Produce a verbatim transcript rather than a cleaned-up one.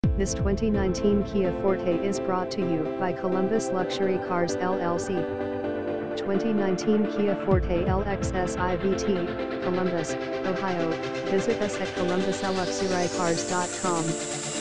This twenty nineteen Kia Forte is brought to you by Columbus Luxury Cars L L C. twenty nineteen Kia Forte L X S I V T, Columbus, Ohio. Visit us at columbus luxury cars dot com.